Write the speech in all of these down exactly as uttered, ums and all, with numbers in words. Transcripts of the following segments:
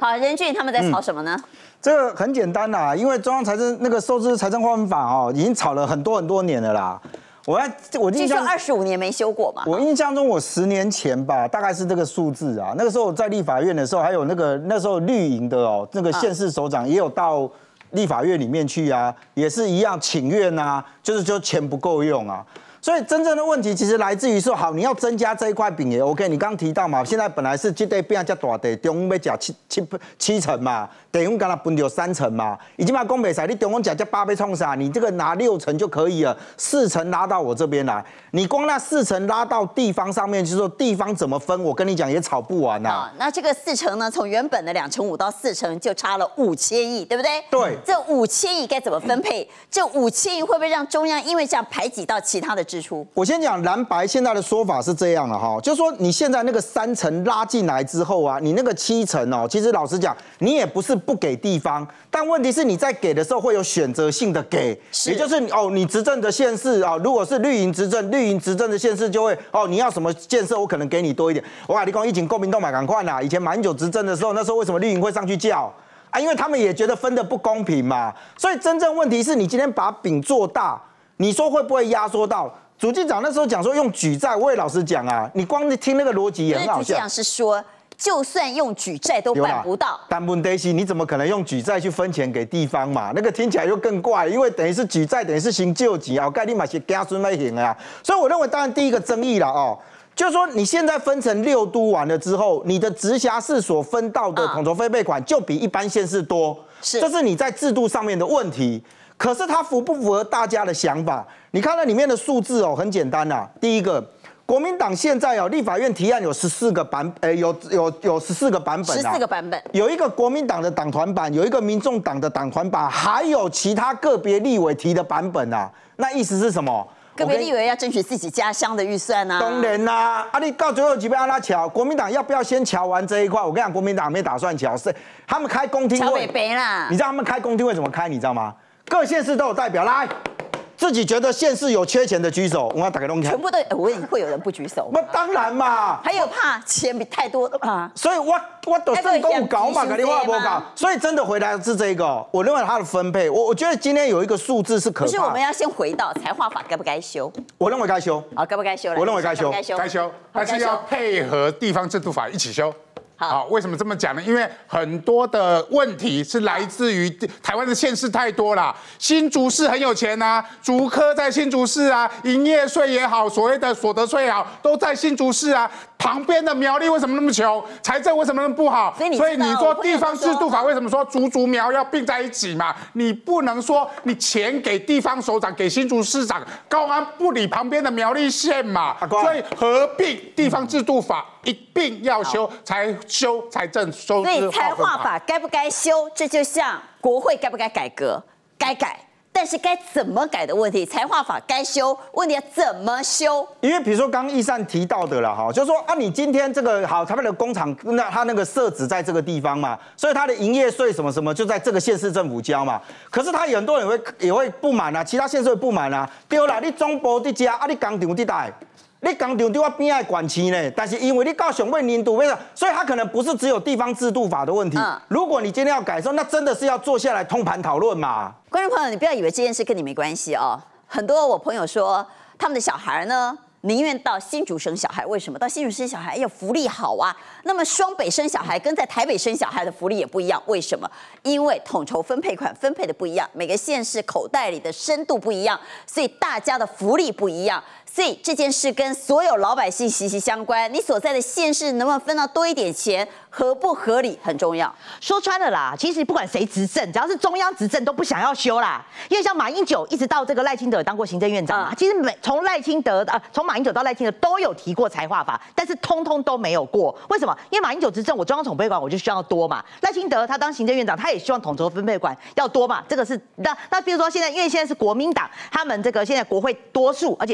好，任俊他们在吵什么呢？嗯、 这个很简单啦，因为中央财政那个收支财政划分法哦，已经吵了很多很多年了啦。我要我印象二十五年没修过嘛。 我印象中，我十年前吧，大概是这个数字啊。那个时候在立法院的时候，还有那个那时候绿营的哦，那个县市首长也有到立法院里面去啊，也是一样请愿啊，就是说钱不够用啊。所以真正的问题其实来自于说，好，你要增加这一块饼也 OK。你刚刚提到嘛，现在本来是这块饼较大的，中央要吃七七七成嘛，地方刚才分掉三成嘛，已经把讲袂使，你中央吃这八倍冲啥？你这个拿六成就可以了，四成拉到我这边来。你光那四成拉到地方上面，就是说地方怎么分，我跟你讲也吵不完呐、啊。 啊，那这个四成呢，从原本的两成五到四成，就差了五千亿，对不对？ 对。 这五千亿该怎么分配？这五千亿会不会让中央因为这样排挤到其他的支出？ 我先讲蓝白现在的说法是这样了哈，就是说你现在那个三成拉进来之后啊，你那个七成哦，其实老实讲，你也不是不给地方，但问题是你在给的时候会有选择性的给，也就是哦，你执政的县市啊，如果是绿营执政，绿营执政的县市就会哦，你要什么建设，我可能给你多一点。我跟你讲，以前国民党嘛赶快啦，以前马英九执政的时候，那时候为什么绿营会上去叫啊？因为他们也觉得分得不公平嘛。所以真正问题是你今天把饼做大，你说会不会压缩到？主计长那时候讲说用举债，我也老实讲啊，你光听那个逻辑也很好笑。 主计长是说，就算用举债都办不到。 但问题是，你怎么可能用举债去分钱给地方嘛？那个听起来又更怪，因为等于是举债，等于是行救济啊，概率嘛是家孙来行啊。所以我认为，当然第一个争议了哦，就是说你现在分成六都完了之后，你的直辖市所分到的统筹分配款就比一般县市多， 是， 这是你在制度上面的问题。可是它符不符合大家的想法？你看那里面的数字哦，很简单啦、啊。第一个，国民党现在哦，立法院提案有十四个版，呃，有有有十四个版本啊， 十四个版本， 有一个国民党的党团版，有一个民众党的党团版，还有其他个别立委提的版本啊。那意思是什么？ 个别立委要争取自己家乡的预算啊。 当然啦、啊，啊，你到最后几边让他瞧，国民党要不要先瞧完这一块？我跟你讲，国民党没打算瞧，是他们开公听会， 瞧北北啦。 你知道他们开公听会怎么开？你知道吗？各县市都有代表来，自己觉得县市有缺钱的举手，我要打给龙全部都，我问你会有人不举手吗？ 那当然嘛， 还有怕钱比太多的嘛。 所以我我都政公搞嘛，给你话不搞，所以真的回来是这个，我认为它的分配，我我觉得今天有一个数字是可怕。 不是，我们要先回到财划法该不该修？ 我认为该修。 好，该不该修？ 我认为该修， 该修，该修，但是要配合地方制度法一起修。好，为什么这么讲呢？因为很多的问题是来自于台湾的县市太多啦。新竹市很有钱啊，竹科在新竹市啊，营业税也好，所谓的所得税也好，都在新竹市啊。旁边的苗栗为什么那么穷？财政为什么那么不好？ 所以你所以你说地方制度法为什么说竹竹苗要并在一起嘛？你不能说你钱给地方首长，给新竹市长，高安不理旁边的苗栗县嘛？所以合并地方制度法一并要修，才修财政收支。 所以财划法该不该修？这就像国会该不该改革？该改。但是该怎么改的问题，财划法该修，问题要怎么修？ 因为比如说刚刚易善提到的了哈，就是说啊，你今天这个好，他们的工厂那他那个设址在这个地方嘛，所以他的营业税什么什么就在这个县市政府交嘛。可是他有很多人会也会不满啊，其他县市会不满啊，对啦，你总部伫家啊，你工厂伫台。你工厂在我边爱管区呢，但是因为你到上尾年度为什么？所以它可能不是只有地方制度法的问题。嗯、如果你今天要改的时候，那真的是要坐下来通盘讨论嘛。 观众朋友，你不要以为这件事跟你没关系哦。很多我朋友说，他们的小孩呢，宁愿到新竹生小孩，为什么？到新竹生小孩要福利好啊。那么双北生小孩跟在台北生小孩的福利也不一样，为什么？因为统筹分配款分配的不一样，每个县市口袋里的深度不一样，所以大家的福利不一样。所以这件事跟所有老百姓息息相关。你所在的县市能不能分到多一点钱，合不合理很重要。 说穿了啦，其实不管谁执政，只要是中央执政都不想要修啦。因为像马英九一直到这个赖清德当过行政院长嘛，嗯、其实每从赖清德啊，从马英九到赖清德都有提过财划法，但是通通都没有过。为什么？因为马英九执政，我中央统配款我就需要多嘛。赖清德他当行政院长，他也希望统筹分配款要多嘛。这个是那那比如说现在，因为现在是国民党，他们这个现在国会多数，而且县市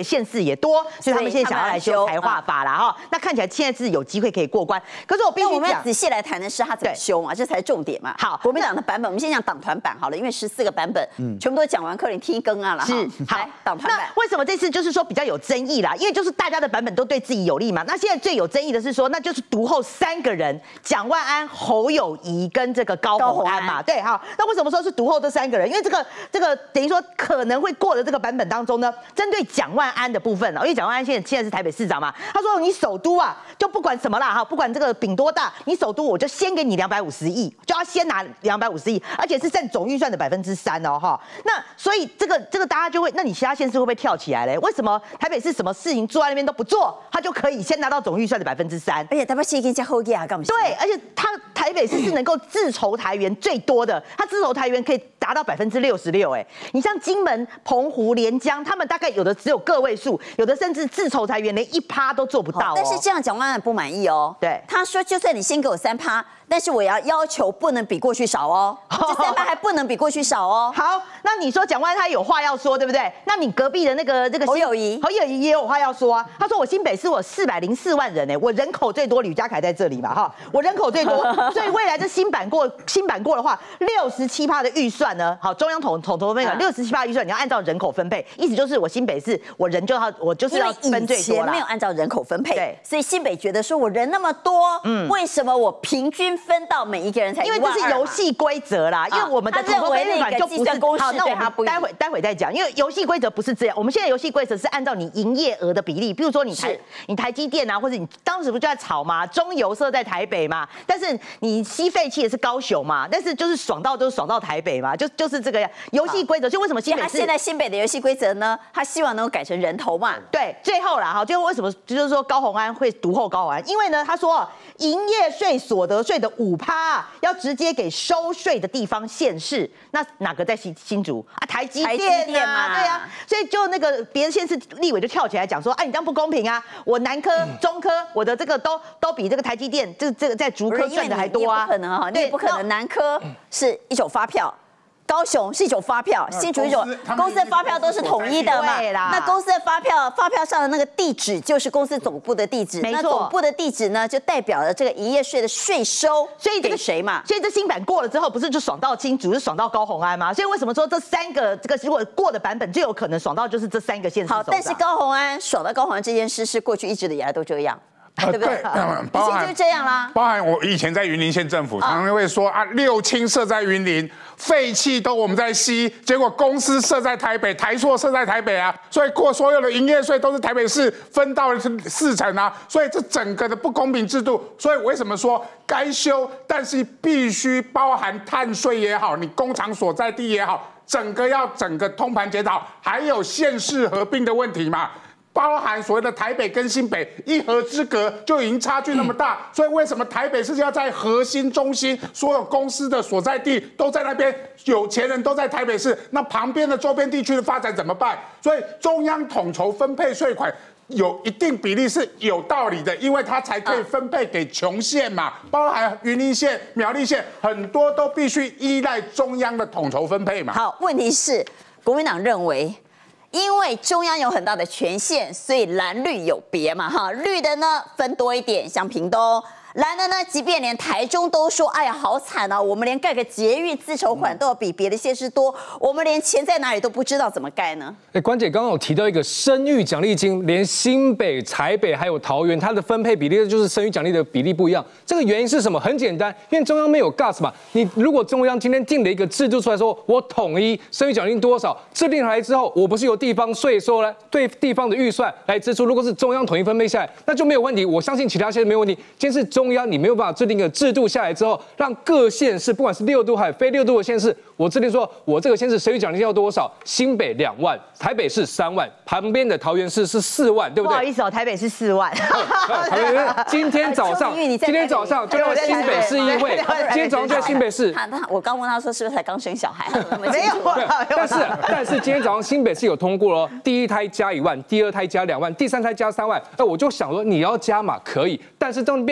也多，所以他们现在想要来修财划法啦哈。那看起来现在是有机会可以过关，可是我必须讲， 我们要仔细来谈的是他怎么修嘛，这才是重点嘛。好，国民党的版本，我们先讲党团版好了，因为十四个版本，嗯，全部都讲完，克林听更啊了。 是，好， 党团版。 那为什么这次就是说比较有争议啦？因为就是大家的版本都对自己有利嘛。那现在最有争议的是说，那就是独后三个人，蒋万安、侯友宜跟这个高虹安嘛。对，好，那为什么说是独后这三个人？因为这个这个等于说可能会过的这个版本当中呢，针对蒋万安的部分啊，因为蒋万安现在现在是台北市长嘛，他说你首都啊，就不管什么啦哈，不管这个饼多大，你首都我就先给你两百五十亿，就要先拿两百五十亿，而且是占总预算的百分之三哦哈。那所以这个这个大家就会，那你其他县市会不会跳起来嘞？为什么台北市什么事情坐在那边都不做，他就可以先拿到总预算的百分之三？ 而且台北市跟加后业啊，干嘛？ 对，而且他台北市是能够自筹台元最多的，他自筹台元可以达到百分之六十六。哎，你像金门、澎湖、连江，他们大概有的只有个位数，有的甚至自筹台元连一趴都做不到、哦。 但是这样蒋万安不满意哦。 对， 他说就算你先给我三趴。但是我要要求不能比过去少哦，这三趴还不能比过去少哦。 好，那你说蒋万安他有话要说，对不对？那你隔壁的那个这个侯友宜， 侯友宜也有话要说啊。他说我新北市我四百零四万人哎，我人口最多，吕家凯在这里嘛哈，我人口最多，所以未来这新版过新版过的话，六十七趴的预算呢，好，中央统统筹分配六十七趴预算你要按照人口分配，意思就是我新北市我人就要我就是要分最多啦。 以前没有按照人口分配， 对， 所以新北觉得说我人那么多，嗯，为什么我平均分到每一个人才一万二？ 因为这是游戏规则啦，因为我们的统筹分配法就不是好，那我们待会待会再讲，因为游戏规则不是这样，我们现在游戏规则是按照你营业额的比例，比如说你台你台积电啊，或者你当时不就在吵嘛，中油设在台北嘛，但是你吸废气也是高雄嘛，但是就是爽到就是爽到台北嘛，就就是这个游戏规则。就为什么新北市现在新北的游戏规则呢？他希望能够改成人头嘛？ 对，最后啦哈，最后为什么就是说高虹安会独后高虹安？因为呢，他说营业税、所得税的五趴要直接给收税的地方县市，那哪个在新新竹啊？台积电啊，对啊，所以就那个别的县市立委就跳起来讲说，哎、啊，你这样不公平啊！我南科、嗯、中科，我的这个都都比这个台积电这这个在竹科赚的还多啊！ 不可能哈，你也不可能，南科是一种发票。高雄是一种发票，新竹一种公司的发票都是统一的嘛？那公司的发票，发票上的那个地址就是公司总部的地址，那总部的地址呢，就代表了这个营业税的税收， 所以这个谁嘛？ 所以这新版过了之后，不是就爽到新竹，是爽到高虹安吗？所以为什么说这三个这个如果过的版本最有可能爽到就是这三个县市？ 好，但是高虹安爽到高虹安这件事是过去一直以来都这样。对不对？包含就这样啦。 包含我以前在云林县政府，常常会说啊，六轻设在云林，废气都我们在吸，结果公司设在台北，台塑设在台北啊，所以过所有的营业税都是台北市分到四成啊，所以这整个的不公平制度，所以为什么说该修，但是必须包含碳税也好，你工厂所在地也好，整个要整个通盘检讨，还有县市合并的问题嘛。包含所谓的台北跟新北一河之隔就已经差距那么大，所以为什么台北是要在核心中心，所有公司的所在地都在那边，有钱人都在台北市，那旁边的周边地区的发展怎么办？所以中央统筹分配税款有一定比例是有道理的，因为它才可以分配给穷县嘛，包含云林县、苗栗县，很多都必须依赖中央的统筹分配嘛。 好，问题是国民党认为。因为中央有很大的权限，所以蓝绿有别嘛，哈，绿的呢分多一点，像屏东；蓝的呢，即便连台中都说，哎呀，好惨啊，我们连盖个捷运自筹款都要比别的县市多，我们连钱在哪里都不知道怎么盖呢？ 哎，关姐刚刚有提到一个生育奖励金，连新北、台北还有桃园，它的分配比例就是生育奖励的比例不一样。这个原因是什么？很简单，因为中央没有 gas 嘛。你如果中央今天定了一个制度出来说，我统一生育奖励多少，制定来之后，我不是由地方税收来对地方的预算来支出，如果是中央统一分配下来，那就没有问题。我相信其他县市没有问题。今天是中央你没有办法制定一个制度下来之后，让各县市不管是六都还是非六都的县市，我制定说我这个县市生育奖励金要多少，新北两万，台北市三万，旁边的桃园市是四万，对不对？ 不好意思哦，台北是四万。 今天早上，今天早上就在新北市议会，今天早上就在新北市。 他他我刚问他说是不是才刚生小孩， 没有。 但是但是今天早上新北市有通过了，第一胎加一万，第二胎加两万，第三胎加三万。哎，我就想说你要加码可以，但是这变成第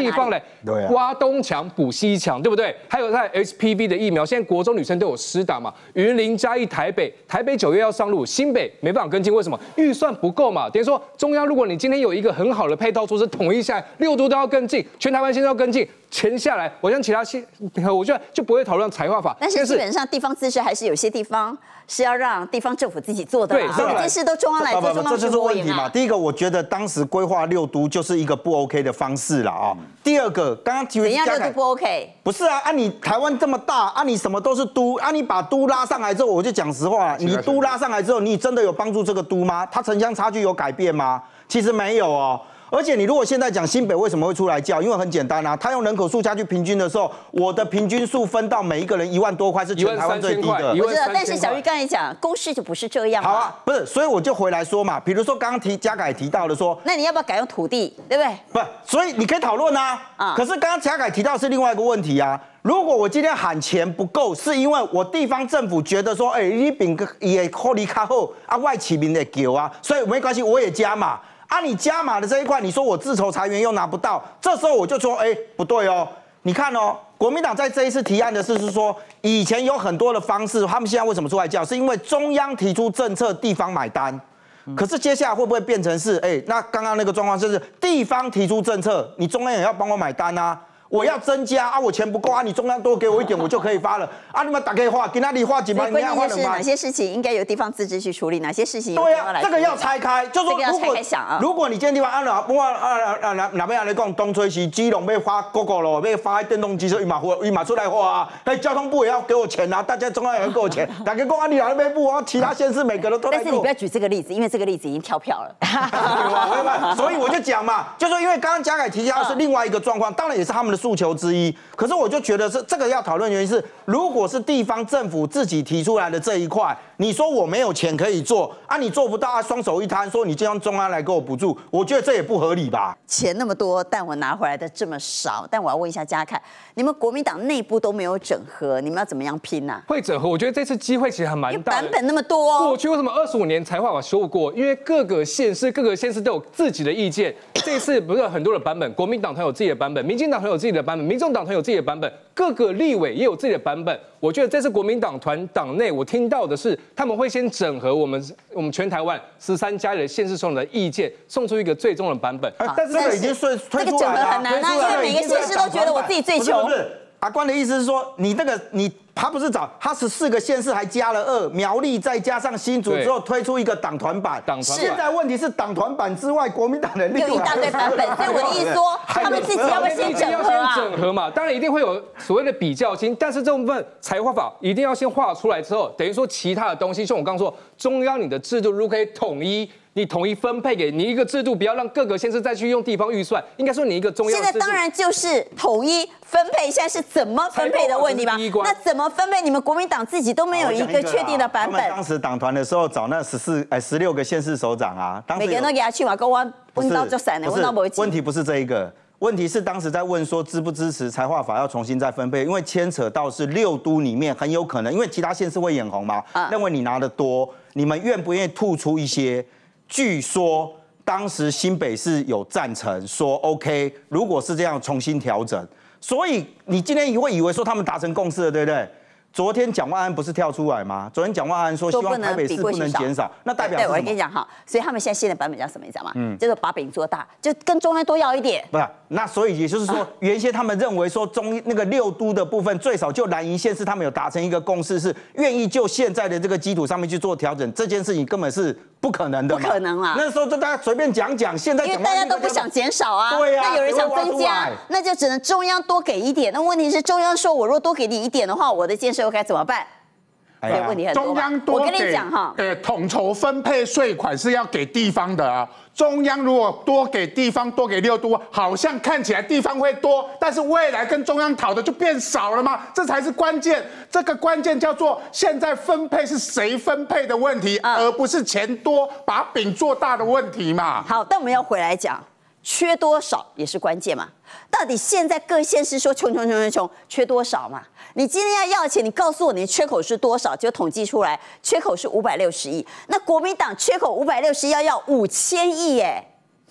地方来挖东墙补西墙，对不对？还有在 H P V 的疫苗，现在国中女生都有施打嘛。云林、嘉义、台北，台北九月要上路，新北没办法跟进，为什么？预算不够嘛。等于说中央，如果你今天有一个很好的配套措施，统一下来，六都都要跟进，全台湾现在要跟进。钱下来，我像其他县，我觉得就不会讨论财化法。 但是基本上地方自治还是有些地方是要让地方政府自己做的嘛。对，这件事都中央来做，中央这就是问题嘛。第一个，我觉得当时规划六都就是一个不 OK 的方式了啊。第二个，刚刚提怎样六都不 OK？ 不是啊，啊你台湾这么大，啊你什么都是都，啊你把都拉上来之后，我就讲实话，你都拉上来之后，你真的有帮助这个都吗？它城乡差距有改变吗？其实没有哦。而且你如果现在讲新北为什么会出来叫，因为很简单啊，他用人口数下去平均的时候，我的平均数分到每一个人一万多块是全台湾最低的。 我知道，但是小玉刚才讲公式就不是这样。 好啊，不是，所以我就回来说嘛，比如说刚刚提嘉凯提到的说， 那你要不要改用土地，对不对？ 不，所以你可以讨论啊。啊。可是刚刚嘉凯提到是另外一个问题啊。如果我今天喊钱不够，是因为我地方政府觉得说，哎、欸，你饼也获利卡后啊，外企民的给啊，所以没关系，我也加码。啊，你加码的这一块，你说我自筹财源又拿不到，这时候我就说，哎、欸，不对哦。你看哦，国民党在这一次提案的是是说，以前有很多的方式，他们现在为什么出来叫？是因为中央提出政策，地方买单。可是接下来会不会变成是，哎、欸，那刚刚那个状况就是地方提出政策，你中央也要帮我买单啊？我要增加啊，我钱不够啊，你中央多给我一点，我就可以发了啊！你们打开画，给那里画几万，你要画两万。 哪些事情应该由地方自治去处理，哪些事情对啊，这个要拆开，就说如果如果你今天地方按哪不按啊啊哪哪边来讲，东吹西基隆被发 Google 了，被发电动机车，一马一马出来画啊！哎，交通部也要给我钱啊，大家中央也要给我钱。打开讲啊，你哪边不啊？其他县市每个都都来。 但是你不要举这个例子，因为这个例子已经跳票了。所以我就讲嘛，就说因为刚刚嘉凯提到是另外一个状况，当然也是他们的诉求之一。可是我就觉得是这个要讨论原因是，如果是地方政府自己提出来的这一块，你说我没有钱可以做啊，你做不到啊，双手一摊，说你就让中央来给我补助，我觉得这也不合理吧？ 钱那么多，但我拿回来的这么少，但我要问一下嘉凯，你们国民党内部都没有整合，你们要怎么样拼啊？ 会整合，我觉得这次机会其实还蛮大的。 版本那么多， 过去为什么二十五年才会法修过？因为各个县市、各个县市都有自己的意见。这次不是有很多的版本，国民党团有自己的版本，民进党团有自己的版本，民众党团有自己的版本，各个立委也有自己的版本。我觉得这次国民党团党内，我听到的是他们会先整合我们我们全台湾十三家的县市首长的意见，送出一个最终的版本。 但是这个已经推推出来了， 这个整合很难啊，因为每个县市都觉得我自己最穷。 阿官的意思是说，你那个你他不是找他十四个县市还加了二，苗栗再加上新竹之后推出一个党团版。党团版现在问题是党团版之外，国民党的有一大堆版本，所以我的意思说，他们自己要不要先整合啊？ 整合嘛，当然一定会有所谓的比较心，但是这部分财划法一定要先画出来之后，等于说其他的东西，像我刚刚说，中央你的制度如果可以统一。你统一分配给你一个制度，不要让各个县市再去用地方预算，应该说你一个中央。 现在当然就是统一分配，现在是怎么分配的问题吧？那怎么分配？你们国民党自己都没有一个确定的版本。 他们当时党团的时候找那十四哎十六个县市首长啊，当时每个人都给他去嘛，跟我问到就散了，问到不会。 问题不是这一个。问题是当时在问说支不支持财划法要重新再分配，因为牵扯到是六都里面很有可能，因为其他县市会眼红嘛，啊、认为你拿得多，你们愿不愿意吐出一些？据说当时新北市有赞成说 OK， 如果是这样重新调整，所以你今天会以为说他们达成共识了，对不对？昨天蒋万安不是跳出来吗？昨天蒋万安说希望台北市不能减少，那代表对，我跟你讲哈，所以他们现在新的版本叫什么？你知道吗？嗯，叫做把饼做大，就跟中央多要一点。 不是，那所以也就是说，原先他们认为说中那个六都的部分，最少就蓝营县市他们有达成一个共识，是愿意就现在的这个基础上面去做调整，这件事情根本是不可能的。 不可能啊！ 那时候就大家随便讲讲，现在因为大家都不想减少啊， 对啊， 那有人想增加，那就只能中央多给一点。那问题是中央说，我若多给你一点的话，我的建设又该怎么办？所以问题很多。 中央多给， 我跟你讲哈， 呃，统筹分配税款是要给地方的啊。中央如果多给地方，多给六都，好像看起来地方会多，但是未来跟中央讨的就变少了嘛，这才是关键。这个关键叫做现在分配是谁分配的问题，嗯、而不是钱多把饼做大的问题嘛。 好，但我们要回来讲。缺多少也是关键嘛？到底现在各县市说穷穷穷穷穷，缺多少嘛？你今天要要钱，你告诉我你的缺口是多少？就统计出来，缺口是五百六十亿。那国民党缺口五百六十亿要要五千亿耶，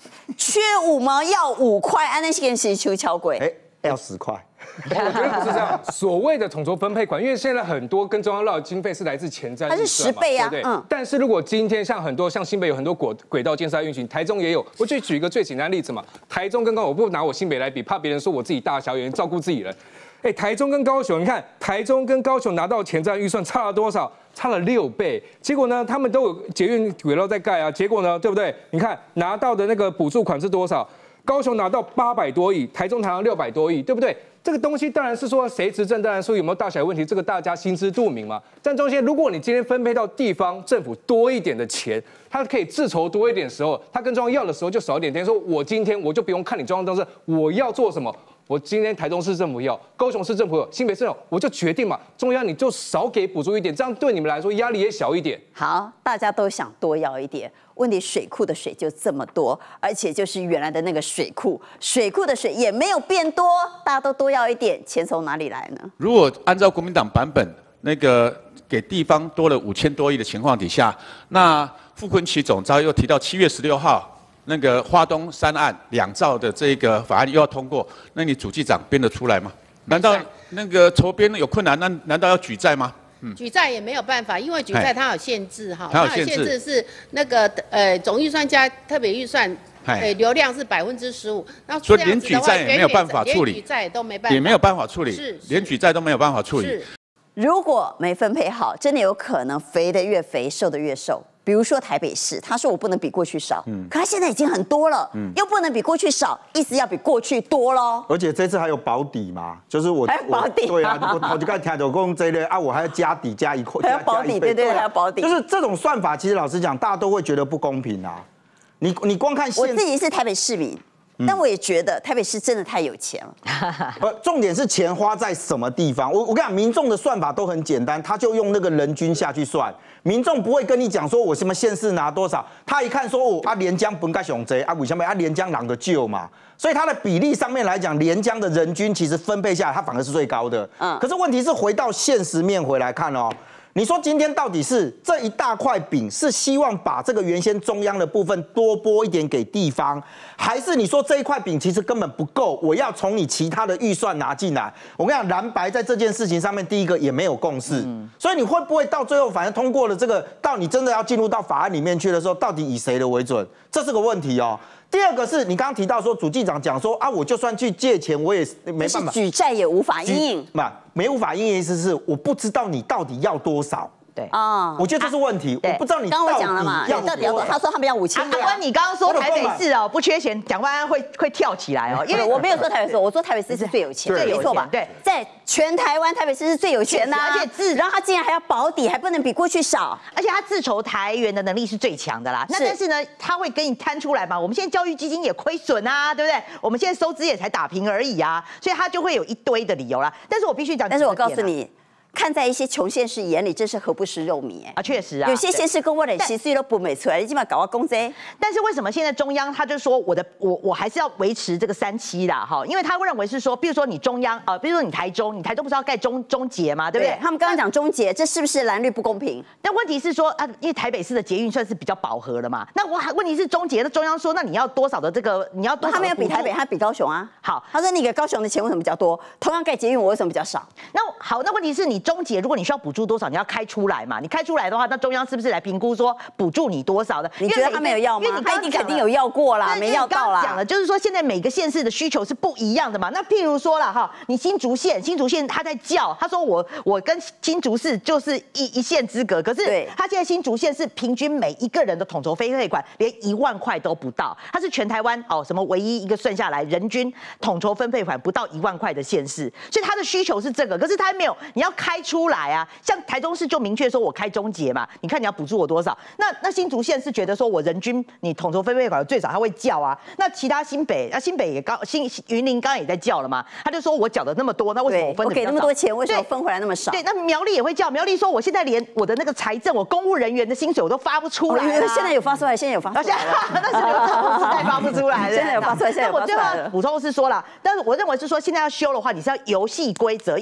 缺五毛要五块，安那些是求巧鬼。 哎，要十块。 我觉得不是这样，所谓的统筹分配款，因为现在很多跟中央要的经费是来自前瞻预算嘛， 它是十倍啊， 对不对？ 嗯。 但是如果今天像很多像新北有很多轨轨道建设运行，台中也有，我就举一个最简单的例子嘛，台中跟高雄，我不拿我新北来比，怕别人说我自己大小眼照顾自己人。哎，台中跟高雄，你看台中跟高雄拿到前瞻预算差了多少？差了六倍。结果呢，他们都有捷运轨道在盖啊，结果呢，对不对？你看拿到的那个补助款是多少？高雄拿到八百多亿，台中拿到六百多亿，对不对？这个东西当然是说谁执政，当然说有没有大小问题，这个大家心知肚明嘛。但中间，如果你今天分配到地方政府多一点的钱，它可以自筹多一点的时候，它跟中央要的时候就少一点。等于说我今天我就不用看你中央政策，我要做什么。我今天台中市政府要，高雄市政府有，新北市政府我就决定嘛，中央你就少给补助一点，这样对你们来说压力也小一点。 好，大家都想多要一点，问题水库的水就这么多，而且就是原来的那个水库，水库的水也没有变多，大家都多要一点，钱从哪里来呢？ 如果按照国民党版本，那个给地方多了五千多亿的情况底下，那傅昆萁总召又提到七月十六号。那个花东三岸两兆的这个法案又要通过，那你主计长编得出来吗？难道那个筹编有困难？那难道要举债吗？ 嗯、举债也没有办法，因为举债它有限制哈， 它有限制是那个呃总预算加特别预算，呃流量是百分之十五，那所以连举债也没有办法处理， 连举债都没办法， 也没有办法处理， 是连举债都没有办法处理。 如果没分配好，真的有可能肥得越肥，瘦得越瘦。比如说台北市，他说我不能比过去少，嗯，可他现在已经很多了，嗯，又不能比过去少，意思要比过去多咯。 而且这次还有保底嘛，就是我还有保底， 对啊，我我就刚才听到讲这类啊，我还要加底加一块， 还要保底，对对，还要保底。 就是这种算法，其实老实讲，大家都会觉得不公平啊。你你光看我自己是台北市民。但我也觉得台北市真的太有钱了。 呃，重点是钱花在什么地方？我我跟你讲，民众的算法都很简单，他就用那个人均下去算。民众不会跟你讲说我什么县市拿多少，他一看说哦啊连江本该熊贼啊为什么啊连江啷个救嘛？所以它的比例上面来讲，连江的人均其实分配下来，它反而是最高的。嗯。可是问题是回到现实面回来看哦。你说今天到底是这一大块饼是希望把这个原先中央的部分多拨一点给地方，还是你说这一块饼其实根本不够，我要从你其他的预算拿进来？我跟你讲，蓝白在这件事情上面，第一个也没有共识，嗯、所以你会不会到最后反正通过了这个，到你真的要进入到法案里面去的时候，到底以谁的为准？这是个问题哦。第二个是你刚刚提到说，主计长讲说啊，我就算去借钱，我也没办法， 举债也无法因应。 不，没无法因应的意思是，我不知道你到底要多少。 对啊， 我觉得这是问题，我不知道你刚刚我讲了嘛，到底要多少？他说他们要五千。 长官，你刚刚说台北市哦不缺钱，蒋万安会会跳起来哦，因为我没有说台北市，我说台北市是最有钱， 最没错吧？ 对， 在全台湾台北市是最有钱的， 而且自然后他竟然还要保底，还不能比过去少， 而且他自筹台元的能力是最强的啦。那但是呢，他会给你摊出来嘛？我们现在教育基金也亏损啊，对不对？我们现在收支也才打平而已啊，所以他就会有一堆的理由啦。但是我必须讲， 但是我告诉你。看在一些穷县市眼里，真是何不食肉糜哎！ 啊，确实啊， 有些县市跟我的其实都不美出来，你起码搞个公贼。 但是为什么现在中央他就说我的我我还是要维持这个三期啦哈？因为他会认为是说，比如说你中央啊，比如说你台中，你台中不是要盖中中捷嘛，对不对？ 他们刚刚讲中捷，这是不是蓝绿不公平？ 但问题是说啊，因为台北市的捷运算是比较饱和了嘛，那我还问题是中捷，那中央说那你要多少的这个你要多少？ 他没有比台北，他比高雄啊。 好， 他说你给高雄的钱为什么比较多？同样盖捷运，我为什么比较少？ 那好，那问题是你中捷，如果你需要补助多少，你要开出来嘛？你开出来的话，那中央是不是来评估说补助你多少的？ 你觉得他没有要吗？因为你他一定肯定有要过啦，没要到啦。 讲了，就是说现在每个县市的需求是不一样的嘛。那譬如说了哈，你新竹县，新竹县他在叫，他说我我跟新竹市就是一一线之隔，可是他现在新竹县是平均每一个人的统筹分配款连一万块都不到，它是全台湾哦什么唯一一个算下来人均统筹分配款不到一万块的县市，所以他的需求是这个，可是他没有，你要开出来啊。像台中市就明确说，我开中捷嘛，你看你要补助我多少？那那新竹县是觉得说我人均你统筹分配款最少，他会叫啊。那其他新北，那、啊、新北也刚新云林刚刚也在叫了嘛，他就说我缴的那么多，那为什么我分的我给那么多钱，为什么分回来那么少？ 对，那苗栗也会叫，苗栗说我现在连我的那个财政，我公务人员的薪水我都发不出来、啊哦，现在有发出来，现在有发出来了， 那是刘德华时代发不出来的， 现在有发出来，现在有发出来了。 我最后补充是说了，但是我认为是说现在要修的话，你是要游戏规则，因为大家一直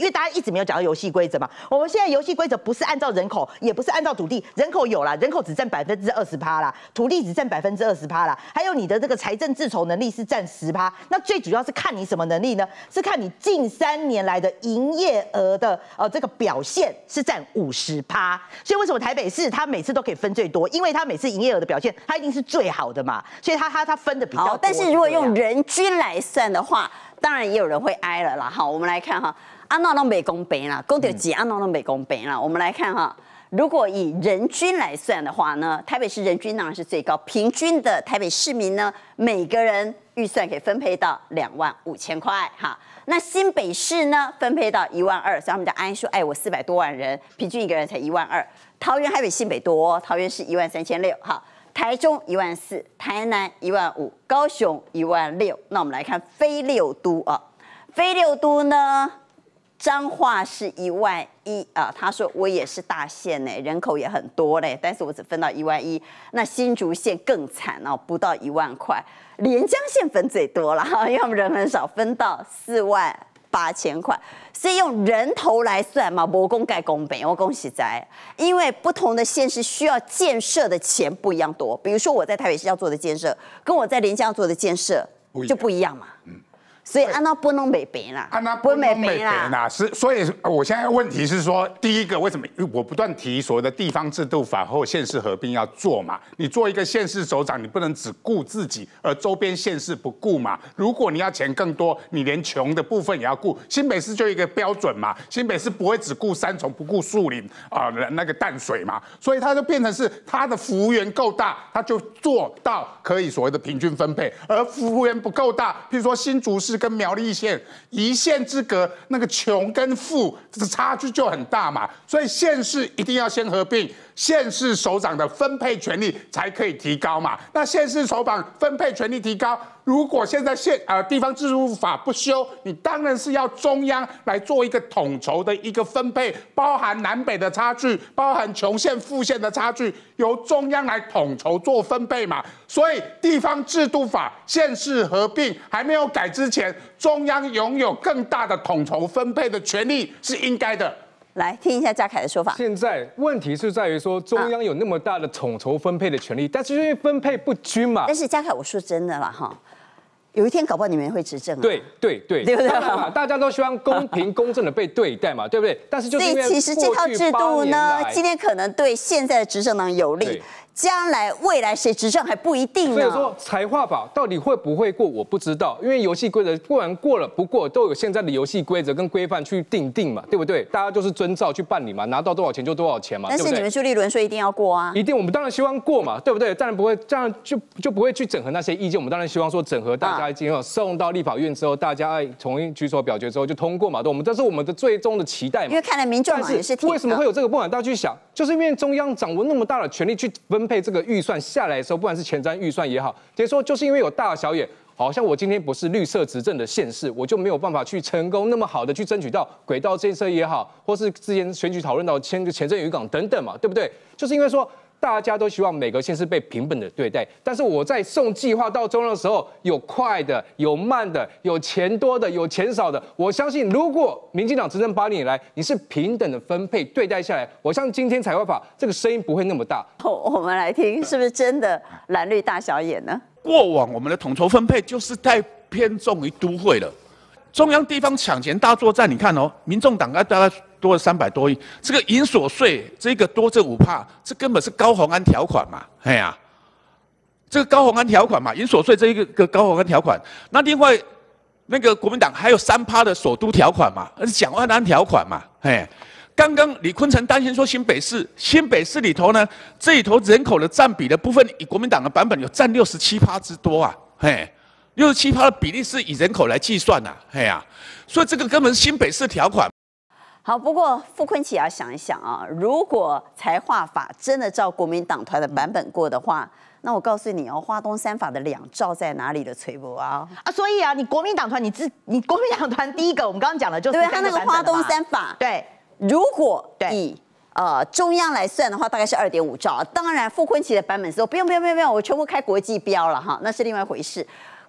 始没有讲到游戏规则嘛？我们现在游戏规则不是按照人口，也不是按照土地，人口有啦，人口只占百分之二十趴啦，土地只占百分之二十趴啦，还有你的这个财政自筹能力是占十趴。那最主要是看你什么能力呢？是看你近三年来的营业额的呃这个表现是占五十趴。所以为什么台北市它每次都可以分最多？因为它每次营业额的表现，它一定是最好的嘛，所以它它它分的比较多。 但是如果用人均来算的话，当然也有人会挨了啦。哈，我们来看哈，安娜都没公平啦，公掉几安娜都没公平啦。我们来看哈，如果以人均来算的话呢，台北市人均当然是最高，平均的台北市民呢，每个人预算可以分配到两万五千块哈。那新北市呢，分配到一万二，所以他们讲安说，哎，我四百多万人，平均一个人才一万二。桃园还比新北多，桃园是一万三千六哈。台中一万四，台南一万五，高雄一万六。那我们来看非六都啊，非六都呢，彰化是一万一啊。他说我也是大县呢，人口也很多嘞，但是我只分到一万一。那新竹县更惨哦，不到一万块。连江县分最多了哈，因为他们人很少，分到四万八千块。所以用人头来算嘛，没公盖公平，我恭喜在，因为不同的县市需要建设的钱不一样多。比如说我在台北市要做的建设，跟我在连江要做的建设就不一样嘛。嗯，所以按照不能美别啦， 按照不能美别啦，是所以我现在问题是说，第一个为什么我不断提所谓的地方制度法或县市合并要做嘛？你做一个县市首长，你不能只顾自己，而周边县市不顾嘛？如果你要钱更多，你连穷的部分也要顾。新北市就一个标准嘛，新北市不会只顾三重不顾树林啊、呃、那个淡水嘛，所以它就变成是它的幅员够大，它就做到可以所谓的平均分配，而幅员不够大，譬如说新竹市跟苗栗县一县之隔，那个穷跟富这差距就很大嘛，所以县市一定要先合并，县市首长的分配权力才可以提高嘛。那县市首长分配权力提高，如果现在县呃地方制度法不修，你当然是要中央来做一个统筹的一个分配，包含南北的差距，包含穷县富县的差距，由中央来统筹做分配嘛。所以地方制度法县市合并还没有改之前，中央拥有更大的统筹分配的权利是应该的。 来听一下嘉凯的说法。 现在问题是在于说，中央有那么大的统筹分配的权利，但是因为分配不均嘛。 但是嘉凯，我说真的啦哈，有一天搞不好你们会执政啊。 对对对， 对不对？ 大家都希望公平公正的被对待嘛，对不对？但是就是因为所以其实这套制度呢，今天可能对现在的执政党有利。将来未来谁执政还不一定呢。 所以说财划法到底会不会过，我不知道，因为游戏规则不管过了不过，都有现在的游戏规则跟规范去定定嘛，对不对？大家就是遵照去办理嘛，拿到多少钱就多少钱嘛。 但是你们朱立伦说一定要过啊， 一定，我们当然希望过嘛，对不对？当然不会，这样就就不会去整合那些意见。我们当然希望说整合大家今后送到立法院之后，大家重新举手表决之后就通过嘛，对，我们这是我们的最终的期待嘛。 因为看来民众党也是挺。 为什么会有这个不满？大家去想，就是因为中央掌握那么大的权力去分配这个预算。下来的时候，不管是前瞻预算也好，直接说就是因为有大小眼，好像我今天不是绿色执政的县市，我就没有办法去成功那么好的去争取到轨道建设也好，或是之前选举讨论到前前镇渔港等等嘛，对不对？就是因为说大家都希望每个县市被平等的对待，但是我在送计划到中央的时候，有快的，有慢的，有钱多的，有钱少的。我相信，如果民进党执政八年以来，你是平等的分配对待下来，我相信今天财划法这个声音不会那么大。 我们来听，是不是真的蓝绿大小眼呢？ 过往我们的统筹分配就是太偏重于都会了。中央地方抢钱大作战，你看哦，民众党大概多了三百多亿，这个营所税这个多这五趴，这根本是高虹安条款嘛，哎呀、啊，这个高虹安条款嘛，营所税这一个个高虹安条款，那另外那个国民党还有三趴的首都条款嘛，而是蒋万安条款嘛，哎，刚刚李坤城担心说新北市，新北市里头呢，这里头人口的占比的部分，以国民党的版本有占六十七趴之多啊，嘿。六十七趴的比例是以人口来计算呐、啊，哎呀、啊，所以这个根本是新北市条款。 好，不过傅昆萁要想一想啊，如果财划法真的照国民党团的版本过的话，那我告诉你哦，花东三法的两兆在哪里的崔博啊？ 啊，所以啊，你国民党团，你自你国民党团第一个，我们刚刚讲的就是对他那个花东三法， 对， 如果以呃中央来算的话，大概是二点五兆。当然，傅昆萁的版本说不用不用不用不用，我全部开国际标了哈，那是另外一回事。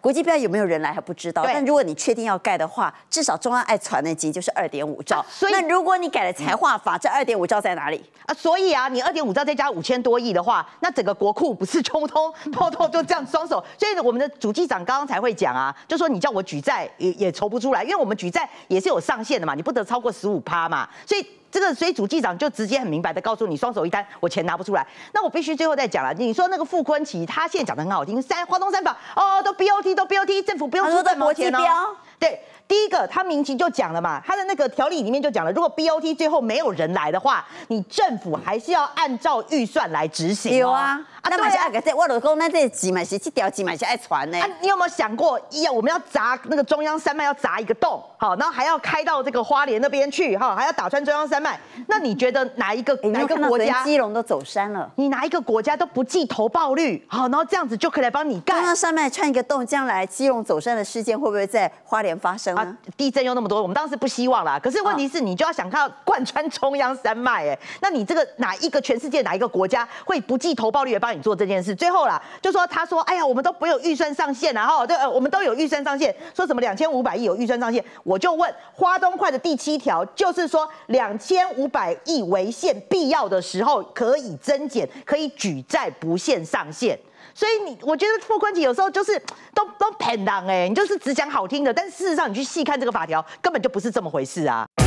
国际标有没有人来还不知道， 对但如果你确定要盖的话，至少中央爱传的金就是二点五兆。 所以那如果你改了财划法，这二点五兆在哪里啊？所以啊，你二点五兆再加五千多亿的话，那整个国库不是通通通通就这样双手？所以我们的主计长刚刚才会讲啊，就说你叫我举债也也筹不出来，因为我们举债也是有上限的嘛，你不得超过十五趴嘛，所以。这个，所以主计长就直接很明白的告诉你，双手一摊，我钱拿不出来。那我必须最后再讲了，你说那个傅昆萁，他现在讲的很好听，三华东三宝哦，都 B O T 都 B O T， 政府不用出半毛钱哦。对，第一个他明期就讲了嘛，他的那个条例里面就讲了，如果 B O T 最后没有人来的话，你政府还是要按照预算来执行、哦。 有啊，啊，那买是爱个这，我老公那这几买是这条几买是爱传呢、 啊。你有没有想过，要我们要砸那个中央山脉要砸一个洞，好，然后还要开到这个花莲那边去，哈，还要打穿中央山脉？那你觉得哪一个、欸、哪一个国家？ 基隆都走山了， 你哪一个国家都不计投报率，好，然后这样子就可以来帮你盖。 中央山脉穿一个洞，将来基隆走山的事件会不会在花莲发生呢？啊， 地震又那么多，我们当然是不希望啦。可是问题是，你就要想看到贯穿中央山脉，哎，那你这个哪一个全世界哪一个国家会不计投报率来帮你做这件事？最后啦，就说他说，哎呀，我们都不有预算上限啊，哈，对，我们都有预算上限，说什么两千五百亿有预算上限，我就问花东块的第七条，就是说两千五百亿为限，必要的时候可以增减，可以举债不限上限。所以你，我觉得傅昆萁有时候就是都都骗人哎，你就是只讲好听的，但是事实上你去细看这个法条，根本就不是这么回事啊。